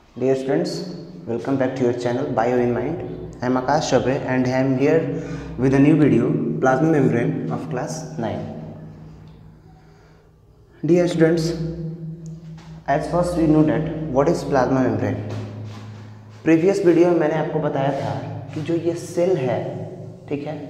Dear students, welcome back to your channel Bio in Mind. I am Akash Chabe and I am here with a new video, plasma membrane of class 9. Dear students, as first we know that what is plasma membrane. Previous video में मैंने आपको बताया था कि जो ये cell है, ठीक है,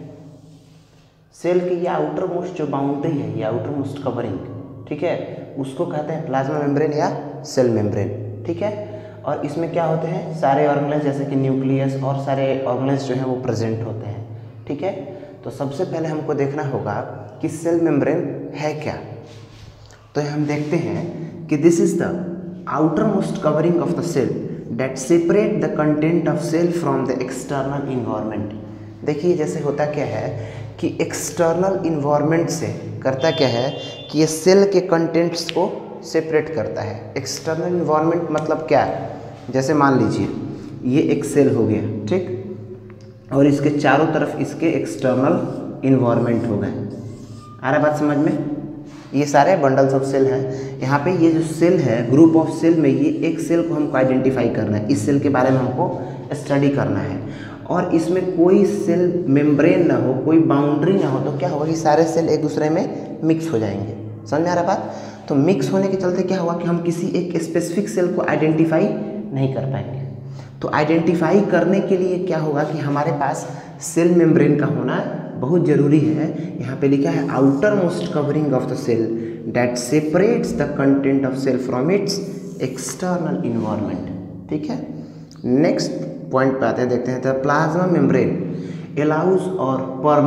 सेल की ये आउटर मोस्ट जो बाउंड्री है, ये आउटर मोस्ट कवरिंग, ठीक है, उसको कहते हैं प्लाज्मा मेम्ब्रेन या सेल मेम्ब्रेन, ठीक है। और इसमें क्या होते हैं, सारे ऑर्गेनेल्स जैसे कि न्यूक्लियस और सारे ऑर्गेनेल्स जो हैं वो प्रेजेंट होते हैं, ठीक है। तो सबसे पहले हमको देखना होगा कि सेल मेम्ब्रेन है क्या। तो हम देखते हैं कि this is the outer most covering of the cell that separate the content of cell from the external environment. देखिए जैसे होता क्या है कि एक्सटर्नल इन्वायरमेंट से करता क्या है कि ये सेल के कंटेंट्स को सेपरेट करता है। एक्सटर्नल इन्वायरमेंट मतलब क्या है, जैसे मान लीजिए ये एक सेल हो गया, ठीक, और इसके चारों तरफ इसके एक्सटर्नल इन्वायरमेंट हो गए। आ रहा बात समझ में? ये सारे बंडल्स ऑफ सेल हैं। यहाँ पे ये जो सेल है, ग्रुप ऑफ सेल में ये एक सेल को हमको आइडेंटिफाई करना है, इस सेल के बारे में हमको स्टडी करना है। और इसमें कोई सेल मेम्ब्रेन ना हो, कोई बाउंड्री ना हो, तो क्या होगा कि सारे सेल एक दूसरे में मिक्स हो जाएंगे। समझ में आ रहा बात? तो मिक्स होने के चलते क्या होगा कि हम किसी एक स्पेसिफिक सेल को आइडेंटिफाई नहीं कर पाएंगे। तो आइडेंटिफाई करने के लिए क्या होगा कि हमारे पास सेल मेम्ब्रेन का होना बहुत ज़रूरी है। यहाँ पे लिखा है outer most covering of the cell that separates the content of cell from its external environment, ठीक है। नेक्स्ट पॉइंट पे आते हैं, देखते हैं। द प्लाज्मा मेम्ब्रेन अलाउज और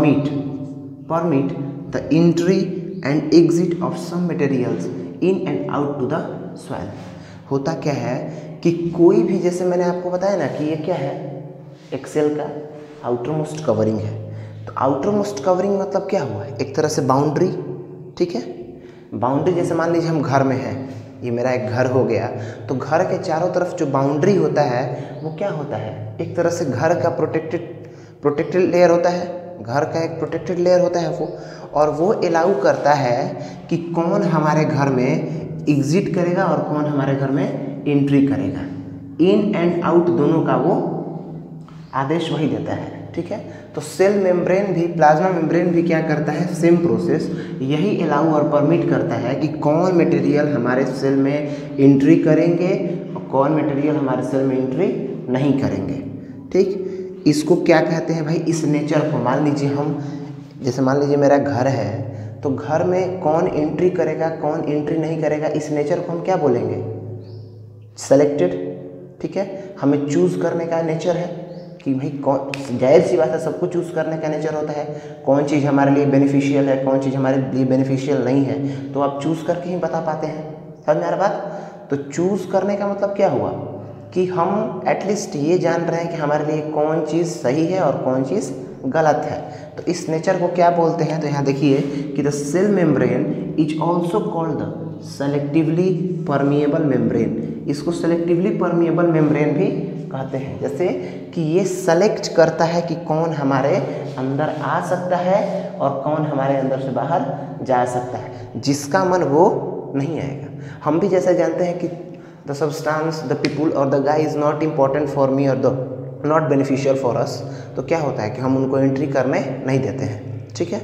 permit the entry and exit of some materials in and out to the soil. होता क्या है कि कोई भी, जैसे मैंने आपको बताया ना कि ये क्या है, एक सेल का आउटर मोस्ट कवरिंग है। तो आउटर मोस्ट कवरिंग मतलब क्या हुआ, एक तरह से बाउंड्री, ठीक है। बाउंड्री जैसे मान लीजिए हम घर में हैं, ये मेरा एक घर हो गया, तो घर के चारों तरफ जो बाउंड्री होता है वो क्या होता है, एक तरह से घर का प्रोटेक्टेड लेयर होता है, घर का एक प्रोटेक्टेड लेयर होता है वो, और वो अलाउ करता है कि कौन हमारे घर में एग्जिट करेगा और कौन हमारे घर में एंट्री करेगा। इन एंड आउट दोनों का वो आदेश वही देता है, ठीक है। तो सेल मेम्ब्रेन भी, प्लाज्मा मेम्ब्रेन भी क्या करता है, सेम प्रोसेस यही अलाउ और परमिट करता है कि कौन मटेरियल हमारे सेल में एंट्री करेंगे और कौन मटेरियल हमारे सेल में एंट्री नहीं करेंगे, ठीक। इसको क्या कहते हैं भाई, इस नेचर को। मान लीजिए हम, जैसे मान लीजिए मेरा घर है, तो घर में कौन एंट्री करेगा कौन एंट्री नहीं करेगा, इस नेचर को हम क्या बोलेंगे, सेलेक्टेड, ठीक है। हमें चूज़ करने का नेचर है कि भाई कौन, जाहिर सी बात है सबको चूज़ करने का नेचर होता है, कौन चीज़ हमारे लिए बेनिफिशियल है कौन चीज़ हमारे लिए बेनिफिशियल नहीं है, तो आप चूज़ करके ही बता पाते हैं। समझ में आ रहा बात? तो चूज़ करने का मतलब क्या हुआ कि हम एटलीस्ट ये जान रहे हैं कि हमारे लिए कौन चीज़ सही है और कौन चीज़ गलत है। तो इस नेचर को क्या बोलते हैं, तो यहाँ देखिए कि the cell membrane is also called the selectively permeable membrane. इसको सेलेक्टिवली परमिएबल मेम्ब्रेन भी कहते हैं, जैसे कि ये सेलेक्ट करता है कि कौन हमारे अंदर आ सकता है और कौन हमारे अंदर से बाहर जा सकता है, जिसका मन वो नहीं आएगा। हम भी जैसे जानते हैं कि द सब्सटेंस, द पीपुल और the guy is not important for me और the not beneficial for us, तो क्या होता है कि हम उनको एंट्री करने नहीं देते हैं, ठीक है।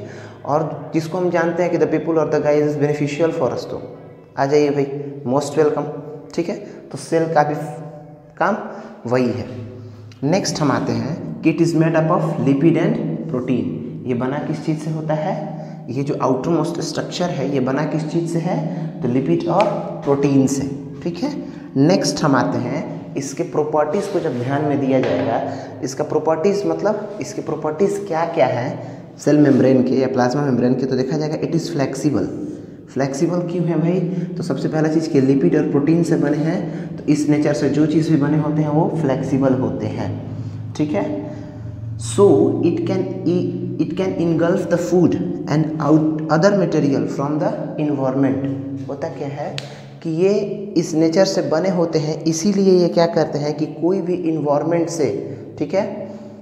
और जिसको हम जानते हैं कि द पीपुल और the guy is beneficial for us, तो आ जाइए भाई, मोस्ट वेलकम, ठीक है। तो सेल का भी काम वही है। नेक्स्ट हम आते हैं कि it is made up of lipid and protein. ये बना किस चीज़ से होता है, ये जो आउटर मोस्ट स्ट्रक्चर है ये बना किस चीज़ से है, तो लिपिड और प्रोटीन से, ठीक है। नेक्स्ट हम आते हैं, इसके प्रॉपर्टीज़ को जब ध्यान में दिया जाएगा, इसका प्रॉपर्टीज़ मतलब इसकी प्रॉपर्टीज़ क्या क्या है सेल मेम्ब्रेन के या प्लाज्मा मेम्ब्रेन के, तो देखा जाएगा इट इज़ फ्लेक्सिबल। फ्लेक्सिबल क्यों है भाई, तो सबसे पहला चीज़ के लिपिड और प्रोटीन से बने हैं, तो इस नेचर से जो चीज़ भी बने होते हैं वो फ्लेक्सिबल होते हैं, ठीक है। So it can engulf the food and out other material from the environment. होता क्या है कि ये इस नेचर से बने होते हैं, इसीलिए ये क्या करते हैं कि कोई भी इन्वायरमेंट से, ठीक है,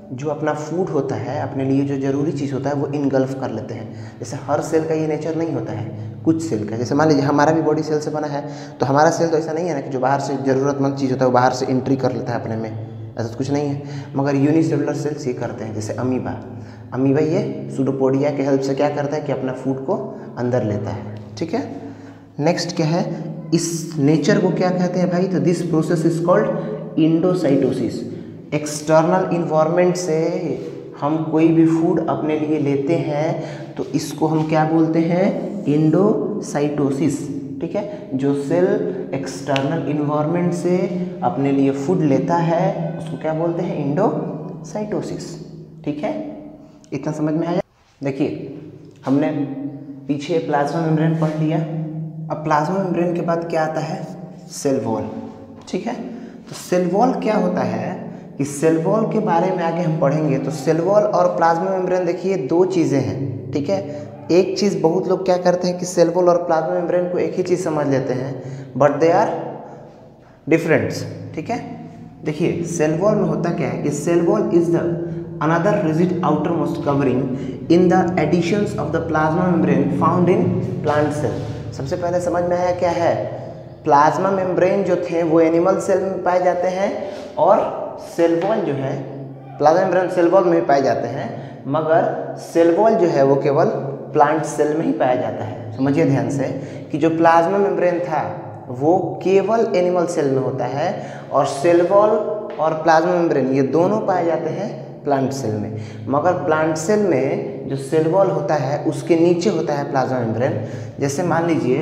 जो अपना फूड होता है, अपने लिए जो ज़रूरी चीज़ होता है वो इनगल्फ कर लेते हैं। जैसे हर सेल का ये नेचर नहीं होता है, कुछ सेल का, जैसे मान लीजिए हमारा भी बॉडी सेल से बना है, तो हमारा सेल तो ऐसा नहीं है ना कि जो बाहर से ज़रूरतमंद चीज़ होता है वो बाहर से एंट्री कर लेता है अपने में, ऐसा कुछ नहीं है। मगर यूनिसेलुलर सेल्स ये करते हैं, जैसे अमीबा ये सूडोपोडिया के हेल्प से क्या करता है कि अपना फूड को अंदर लेता है। ठीक है, नेक्स्ट क्या है, इस नेचर को क्या कहते हैं भाई, तो this process is called endocytosis. External environment से हम कोई भी फूड अपने लिए लेते हैं तो इसको हम क्या बोलते हैं, इंडोसाइटोसिस। ठीक है, जो सेल एक्सटर्नल इन्वायरमेंट से अपने लिए फूड लेता है उसको क्या बोलते हैं, इंडोसाइटोसिस। ठीक है, इतना समझ में आया। देखिए हमने पीछे प्लाज्मा मेम्ब्रेन पढ़ लिया, अब प्लाज्मा मेम्ब्रेन के बाद क्या आता है, सेल वॉल। ठीक है, तो सेल वॉल क्या होता है कि सेल वॉल के बारे में आगे हम पढ़ेंगे। तो सेल वॉल और प्लाज्मा मेम्ब्रेन देखिए दो चीज़ें हैं। ठीक है, एक चीज़ बहुत लोग क्या करते हैं कि सेल वॉल और प्लाज्मा मेम्ब्रेन को एक ही चीज़ समझ लेते हैं, बट दे आर डिफरेंट्स। ठीक है, देखिए सेल वॉल में होता क्या है कि cell wall is the another rigid outermost covering in the additions of the plasma membrane found in plant cell. सबसे पहले समझ में आया क्या है, प्लाज्मा मेम्ब्रेन जो थे वो एनिमल सेल में पाए जाते हैं और सेल वॉल जो है, प्लाज्मा मेम्ब्रेन सेल वॉल में भी पाए जाते हैं, मगर सेल वॉल जो है वो केवल प्लांट सेल में ही पाया जाता है। समझिए ध्यान से कि जो प्लाज्मा मेम्ब्रेन था वो केवल एनिमल सेल में होता है और सेल वॉल और प्लाज्मा मेम्ब्रेन ये दोनों पाए जाते हैं प्लांट सेल में। मगर प्लांट सेल में जो सेल वॉल होता है उसके नीचे होता है प्लाज्मा मेम्ब्रेन। जैसे मान लीजिए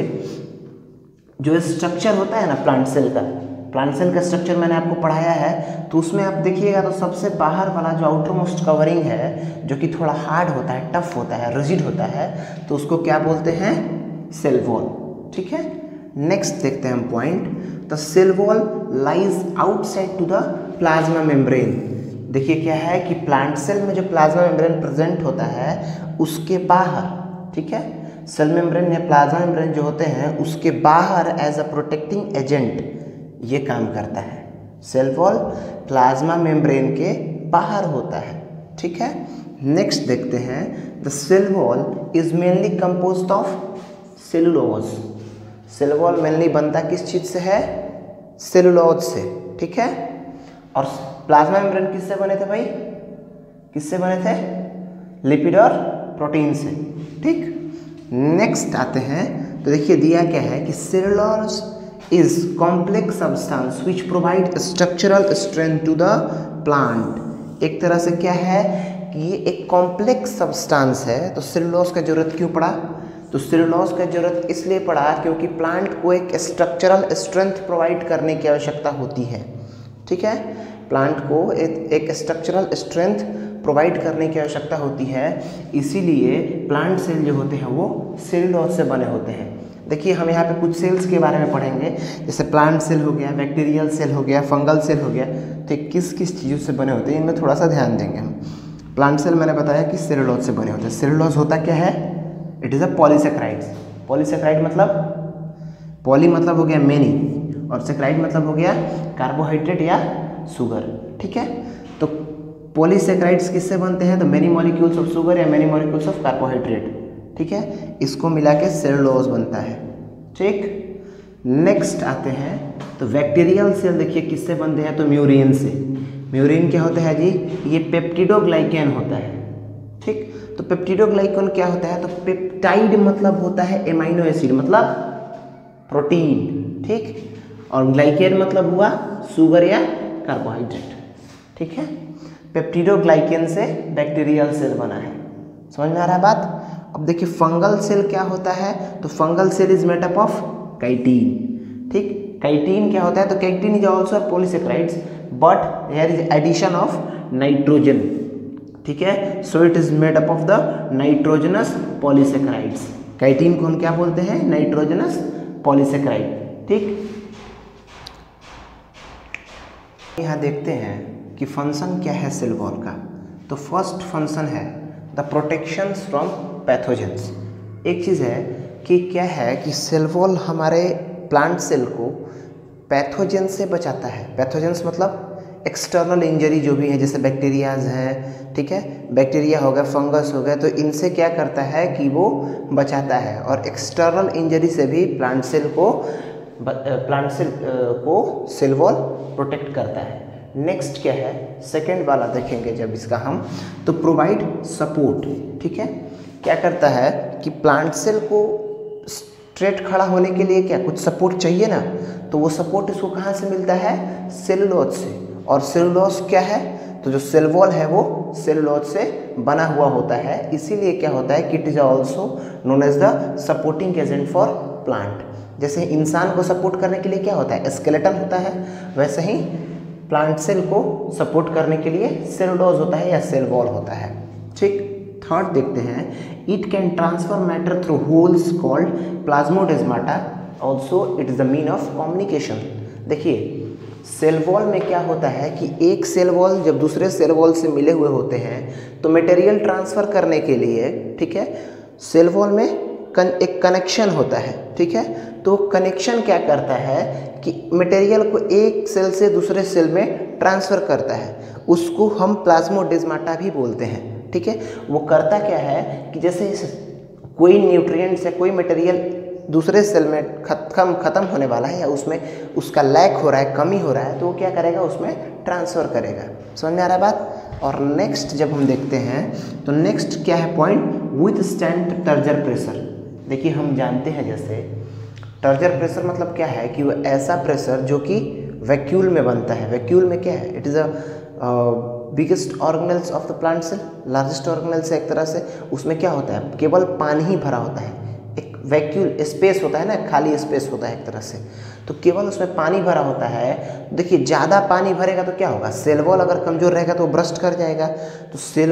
जो स्ट्रक्चर होता है ना प्लांट सेल का स्ट्रक्चर मैंने आपको पढ़ाया है, तो उसमें आप देखिएगा तो सबसे बाहर वाला जो आउटर मोस्ट कवरिंग है जो कि थोड़ा हार्ड होता है, टफ होता है, रिजिड होता है, तो उसको क्या बोलते हैं, सेल वॉल। ठीक है, नेक्स्ट देखते हैं हम point, the cell wall lies outside to the plasma membrane. देखिए क्या है कि प्लांट सेल में जो प्लाज्मा मेम्ब्रेन प्रेजेंट होता है उसके बाहर, ठीक है, सेल मेम्ब्रेन या प्लाज्मा मेम्ब्रेन जो होते हैं उसके बाहर एज अ प्रोटेक्टिंग एजेंट ये काम करता है। सेल वॉल प्लाज्मा मेम्ब्रेन के बाहर होता है। ठीक है, नेक्स्ट देखते हैं, the cell wall is mainly composed of cellulose. Cell wall mainly बनता किस चीज़ से है, सेलुलोज से। ठीक है, और प्लाज्मा मेम्ब्रेन किससे बने थे भाई, किससे बने थे, लिपिड और प्रोटीन से। ठीक, नेक्स्ट आते हैं, तो देखिए दिया क्या है कि cellulose is complex substance which provide structural strength to the plant. एक तरह से क्या है कि ये एक कॉम्प्लेक्स सब्सटेंस है, तो सेलुलोज का जरूरत क्यों पड़ा, तो सेलुलोज का जरूरत इसलिए पड़ा क्योंकि प्लांट को एक स्ट्रक्चरल स्ट्रेंथ प्रोवाइड करने की आवश्यकता होती है। ठीक है, प्लांट को एक स्ट्रक्चरल स्ट्रेंथ प्रोवाइड करने की आवश्यकता होती है, इसीलिए प्लांट सेल जो होते हैं वो सेलुलोज से बने होते हैं। देखिए हम यहाँ पे कुछ सेल्स के बारे में पढ़ेंगे, जैसे प्लांट सेल हो गया, बैक्टीरियल सेल हो गया, फंगल सेल हो गया, तो किस किस चीज़ों से बने होते हैं इनमें थोड़ा सा ध्यान देंगे हम। प्लांट सेल मैंने बताया कि सेलुलोज से बने होते हैं। सेलुलोज होता क्या है, it is a polysaccharides. Polysaccharide मतलब, पॉली मतलब हो गया मेनी और सेक्राइड मतलब हो गया कार्बोहाइड्रेट या शुगर। ठीक है, तो पॉलीसेक्राइड्स किससे बनते हैं, तो मेनी मॉलिक्यूल्स ऑफ शुगर या मेनी मॉलिक्यूल्स ऑफ कार्बोहाइड्रेट। ठीक है, इसको मिला के सेलुलोज बनता है। ठीक, नेक्स्ट आते हैं, तो बैक्टीरियल सेल देखिए किससे बनते हैं, तो म्यूरिन से। म्यूरिन क्या होता है जी, ये पेप्टिडोग्लाइकेन होता है। ठीक, तो पेप्टिडोग्लाइकेन क्या होता है, तो पेप्टाइड मतलब होता है एमाइनो एसिड मतलब प्रोटीन। ठीक, और ग्लाइकेन मतलब हुआ शुगर या कार्बोहाइड्रेट। ठीक है, पेप्टिडोग्लाइकेन से बैक्टीरियल सेल बना है। समझ में आ रहा है बात। अब देखिए फंगल सेल क्या होता है, तो fungal cell is made up of chitin. ठीक, काइटिन क्या होता है, तो chitin is also polysaccharides but here is addition of nitrogen. ठीक है, so it is made up of the nitrogenous polysaccharides. Chitin को हम क्या बोलते हैं, नाइट्रोजनस पॉलीसेक्राइड। ठीक, यहाँ देखते हैं कि फंक्शन क्या है सेल वॉल का। तो फर्स्ट फंक्शन है द प्रोटेक्शन फ्रॉम पैथोजेंस। एक चीज़ है कि क्या है कि सेल वॉल हमारे प्लांट सेल को पैथोजेन से बचाता है। पैथोजेंस मतलब एक्सटर्नल इंजरी जो भी है, जैसे बैक्टीरियाज है, ठीक है, बैक्टीरिया हो गया, फंगस हो गया, तो इनसे क्या करता है कि वो बचाता है। और एक्सटर्नल इंजरी से भी प्लांट सेल को सेल वॉल प्रोटेक्ट करता है। नेक्स्ट क्या है, सेकेंड वाला देखेंगे जब इसका हम, तो प्रोवाइड सपोर्ट, ठीक है। क्या करता है कि प्लांट सेल को स्ट्रेट खड़ा होने के लिए क्या कुछ सपोर्ट चाहिए ना, तो वो सपोर्ट इसको कहाँ से मिलता है, सेलुलोज से। और सेलुलोज क्या है, तो जो सेल वॉल है वो सेलुलोज से बना हुआ होता है। इसीलिए क्या होता है कि it is also known as the supporting agent for plant. जैसे इंसान को सपोर्ट करने के लिए क्या होता है, स्केलेटन होता है, वैसे ही प्लांट सेल को सपोर्ट करने के लिए सेलुलोज होता है या सेल वॉल होता है, ठीक। थर्ड देखते हैं, it can transfer matter through holes called plasmodesmata, also it is the mean of communication. देखिए सेल वॉल में क्या होता है कि एक सेल वॉल जब दूसरे सेल वॉल से मिले हुए होते हैं तो मटेरियल ट्रांसफ़र करने के लिए, ठीक है, सेल वॉल में एक कनेक्शन होता है, ठीक है। तो कनेक्शन क्या करता है कि मटेरियल को एक सेल से दूसरे सेल में ट्रांसफ़र करता है, उसको हम प्लाज्मोडेस्माटा भी बोलते हैं, ठीक है। वो करता क्या है कि जैसे कोई न्यूट्रिएंट्स या कोई मटेरियल दूसरे सेल में ख़त्म होने वाला है या उसमें उसका लैक हो रहा है, कमी हो रहा है, तो वो क्या करेगा, उसमें ट्रांसफ़र करेगा। समझ में आ रहा है बात। और नेक्स्ट जब हम देखते हैं तो नेक्स्ट क्या है point, withstand turgor pressure. देखिए हम जानते हैं जैसे टर्जर प्रेशर मतलब क्या है कि वो ऐसा प्रेशर जो कि वैक्यूल में बनता है। वैक्यूल में क्या है, it is a biggest organelles of the plant cell, largest organelles है एक तरह से। उसमें क्या होता है, केवल पानी ही भरा होता है, एक वैक्यूल स्पेस होता है ना, खाली स्पेस होता है एक तरह से, तो केवल उसमें पानी भरा होता है। देखिए ज़्यादा पानी भरेगा तो क्या होगा, सेल वॉल अगर कमज़ोर रहेगा तो ब्रस्ट कर जाएगा। तो सेल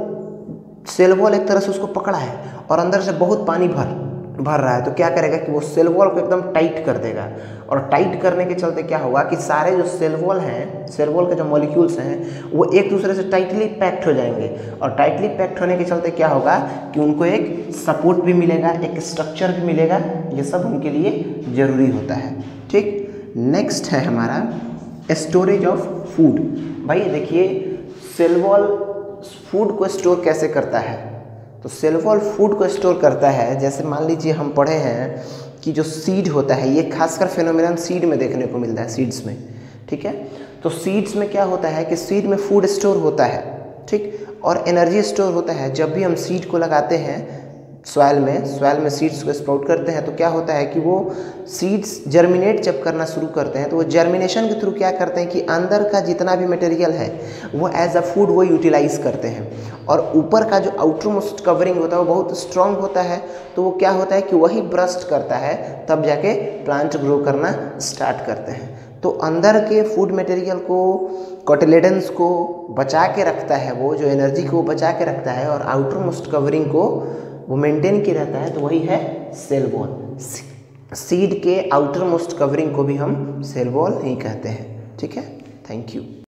वॉल एक तरह से उसको पकड़ा है और अंदर से बहुत पानी भर रहा है, तो क्या करेगा कि वो सेल वॉल को एकदम टाइट कर देगा। और टाइट करने के चलते क्या होगा कि सारे जो सेल वॉल हैं, सेल वॉल के जो मॉलिक्यूल्स हैं वो एक दूसरे से टाइटली पैक्ड हो जाएंगे। और टाइटली पैक्ड होने के चलते क्या होगा कि उनको एक सपोर्ट भी मिलेगा, एक स्ट्रक्चर भी मिलेगा। ये सब उनके लिए ज़रूरी होता है, ठीक। नेक्स्ट है हमारा स्टोरेज ऑफ फूड। भाई देखिए सेल वॉल फूड को स्टोर कैसे करता है, तो सेल वॉल फूड को स्टोर करता है। जैसे मान लीजिए हम पढ़े हैं कि जो सीड होता है, ये खासकर फेनोमेनन सीड में देखने को मिलता है, सीड्स में, ठीक है। तो सीड्स में क्या होता है कि सीड में फूड स्टोर होता है, ठीक, और एनर्जी स्टोर होता है। जब भी हम सीड को लगाते हैं सॉइल में सीड्स को स्प्राउट करते हैं, तो क्या होता है कि वो सीड्स जर्मिनेट जब करना शुरू करते हैं तो वो जर्मिनेशन के थ्रू क्या करते हैं कि अंदर का जितना भी मटेरियल है वो एज अ फूड वो यूटिलाइज करते हैं। और ऊपर का जो आउटर मोस्ट कवरिंग होता है वो बहुत स्ट्रॉन्ग होता है, तो वो क्या होता है कि वही ब्रस्ट करता है, तब जाके प्लांट ग्रो करना स्टार्ट करते हैं। तो अंदर के फूड मटेरियल को, कोटिलेडन्स को बचा के रखता है, वो जो एनर्जी को बचा के रखता है, और आउटर मोस्ट कवरिंग को वो मेंटेन किया रहता है, तो वही है सेल वॉल। सीड के आउटर मोस्ट कवरिंग को भी हम सेल वॉल ही कहते हैं, ठीक है। Thank you.